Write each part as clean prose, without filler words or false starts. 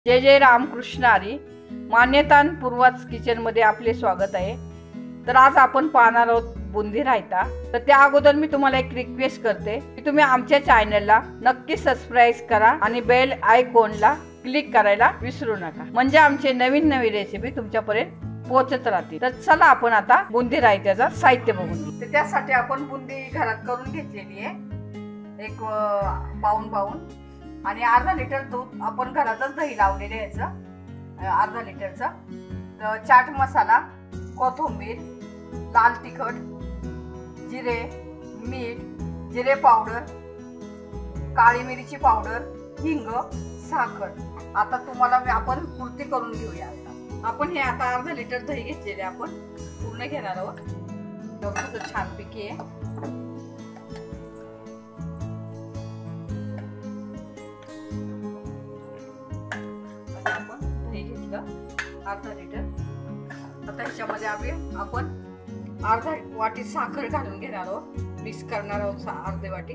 जय जय रामकृष्ण हरी. मान्यतांपूर्वक किचनमध्ये आपले स्वागत आहे. तर आज आपण पाहणार आहोत बुंदी रायता. तर त्या अगोदर मी तुम्हाला एक रिक्वेस्ट करते की तुम्ही आमच्या चॅनलला नक्की सबस्क्राइब करा आणि बेल आयकॉनला क्लिक करायला विसरू नका, म्हणजे आमचे नवीन नवीन रेसिपी तुमच्यापर्यंत पोहोचत राहतील. तर चला आपण आता बुंदी रायत्याचं साहित्य बघून घेऊ. तर त्यासाठी आपण बुंदी घरात करून घेतलेली आहे. एक पाऊण आणि अर्धा लिटर दूध आपण घरातच दही लावलेले याचं अर्धा लिटरचं. तर चाट मसाला, कोथिंबीर, लाल तिखट, जिरे, मीठ, जिरे पावडर, काळी मिरीची पावडर, हिंग, साखर. आता तुम्हाला आपण पूर्ती करून घेऊया. आपण हे आता अर्धा लिटर दही घेतलेले आपण पूर्ण घेणार आहोत. छानपैकी आहे. अर्धा लिटर. आता ह्याच्यामध्ये आपण अर्धा वाटी साखर घालून घेणार आहोत. मिक्स करणार आहोत अर्धी वाटी.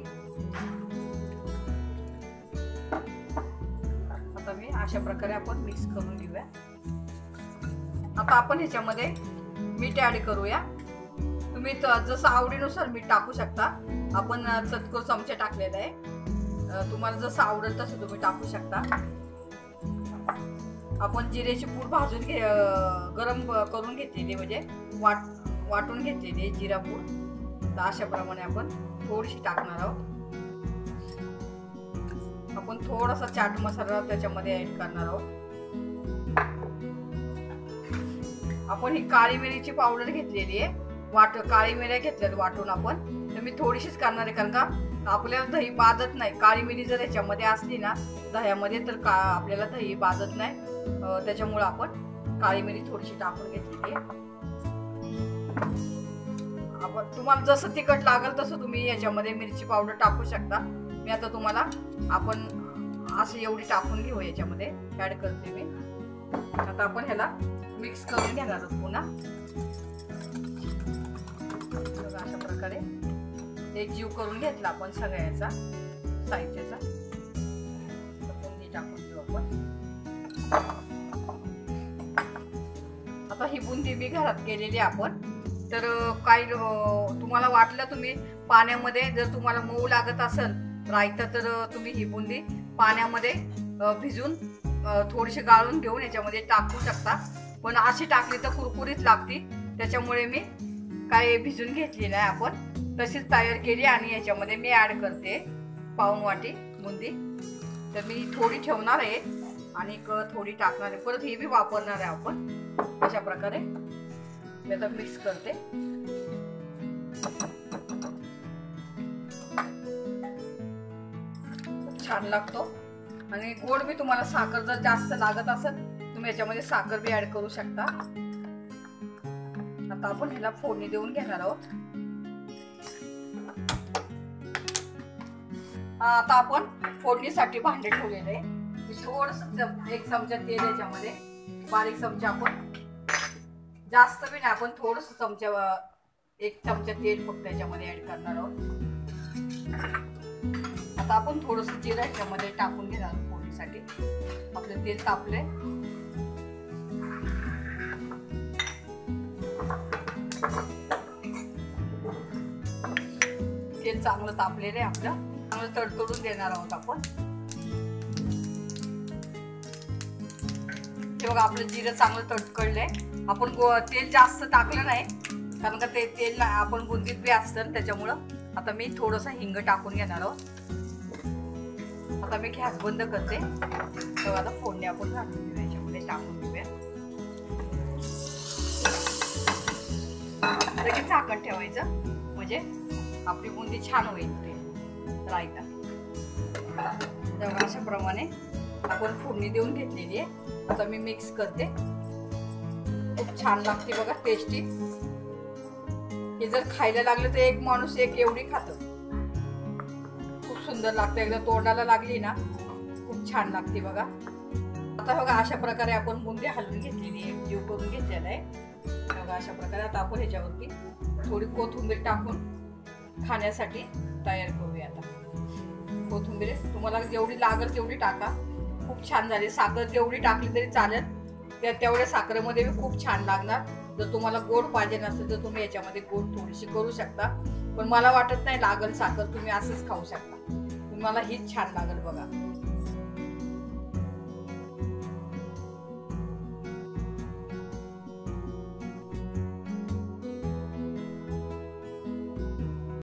आता मी अशा प्रकारे आपण मिक्स करून घेऊया. आता आपण ह्याच्यामध्ये मीठ ऍड करूया. तुम्ही जसं आवडीनुसार मीठ टाकू शकता. आपण चतकोर चमचा टाकलेला आहे. तुम्हाला जसं आवडेल तसं तुम्ही टाकू शकता. आपण जिरेची पूड भाजून गरम करून घेतलेली, म्हणजे वाटून घेतलेली आहे जिरा पूड. तर अशा प्रमाणे आपण थोडीशी टाकणार आहोत. आपण थोडासा चाट मसाला त्याच्यामध्ये ऍड करणार आहोत. आपण ही काळी मिरीची पावडर घेतलेली आहे. काळी मिऱ्या घेतल्यात वाटून आपण. तर मी थोडीशीच करणार आहे, कारण का आपल्याला दही बाधत नाही. काळी मिरी जर याच्यामध्ये असली ना दह्यामध्ये तर आपल्याला दही बाधत नाही. त्याच्यामुळे आपण काळी मिरी थोडीशी टाकून घेतलेली आहे. आपण तुम्हाला जसं तिखट लागेल तसं तुम्ही याच्यामध्ये मिरची पावडर टाकू शकता. मी आता तुम्हाला आपण असं एवढी टाकून घेऊ याच्यामध्ये ऍड करते मी. आता आपण ह्याला मिक्स करून घेणार आहोत पुन्हा. अशा प्रकारे एक जीव करून घेतला आपण सगळ्याचा साहित्याचा. बुंदी टाकून घेऊ आपण. आता ही बुंदी मी घरात केलेली आपण. तर काही तुम्हाला वाटलं तुम्ही पाण्यामध्ये जर तुम्हाला मऊ लागत असेल रायता, तर तुम्ही ही बुंदी पाण्यामध्ये भिजून थोडीशी गाळून घेऊन याच्यामध्ये टाकू शकता. पण अशी टाकली तर कुरकुरीत लागती. त्याच्यामुळे मी काय भिजून घेतली नाही, आपण तशीच तयार केली. आणि याच्यामध्ये मी ऍड करते पाऊण वाटी बुंदी. तर मी थोडी ठेवणार आहे आणि थोडी टाकणार आहे. परत हे बी वापरणार आहे आपण. अशा प्रकारे मी आता मिक्स करते. छान लागतो. आणि गोड बी तुम्हाला साखर जर जास्त लागत असेल तुम्ही याच्यामध्ये साखर बी ऍड करू शकता. आता आपण ह्याला फोडणी देऊन घेणार आहोत. आता आपण फोडणीसाठी भांडे ठेवलेले आहे. थोडस एक चमचा तेल याच्यामध्ये, बारीक चमचा, आपण जास्त बी नाही, आपण थोडस चमचा, एक चमचा तेल फक्त याच्यामध्ये ऍड करणार आहोत. आता आपण थोडस जिरं याच्यामध्ये टाकून घेणार आहोत फोडणीसाठी. आपलं तेल तापले. तेल चांगलं तापलेलं आहे आपलं. चांगलं तडतडून देणार आहोत आपण. हे बघा आपलं जिरं चांगलं तडकडलंय. आपण तेल जास्त टाकलं नाही, कारण का ते तेल आपण बुंदीत बी असतं त्याच्यामुळं. आता मी थोडंसं हिंग टाकून घेणार आहोत. आता मी गॅस बंद करते. तेव्हा आता फोडणी आपण घालून घेऊया, याच्यामध्ये टाकून घेऊया. लगेच झाकण ठेवायचं, म्हणजे आपली बुंदी छान होईल ते रायता. तेव्हा अशा प्रमाणे आपण फोडणी देऊन घेतलेली आहे. आता मी मिक्स करते. खूप छान लागते बघा, टेस्टी. हे जर खायला लागलं तर एक माणूस एक एवढी खातं. खूप सुंदर लागतं. एकदा तोंडाला लागली ना खूप छान लागते बघा. आता बघा अशा प्रकारे आपण बुंदी हलवून घेतलेली आहे, जीव करून घेतलेला आहे बघा. अशा प्रकारे आता आपण ह्याच्यावरती थोडी कोथिंबीर टाकून खाण्यासाठी तयार करूया. आता कोथिंबीर तुम्हाला जेवढी लागेल तेवढी टाका. खूप छान झाले. साखर जेवढी टाकली तरी चालेल, तेवढ्या साखरेमध्ये खूप छान लागणार. जर तुम्हाला गोड पाहिजे नसेल तर तुम्ही याच्यामध्ये गोड थोडीशी करू शकता, पण मला वाटत नाही लागल साखर. तुम्ही असंच खाऊ शकता, तुम्हाला हीच छान लागेल बघा.